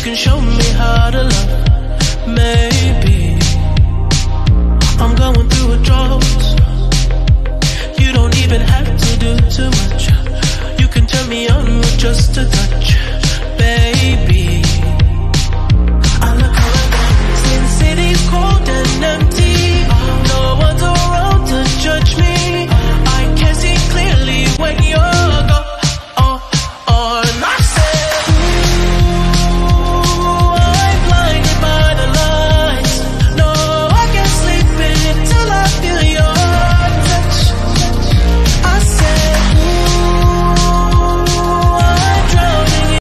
can show me how to love. Maybe I'm going through a drought. You don't even have to do too much. You can turn me on with just a touch.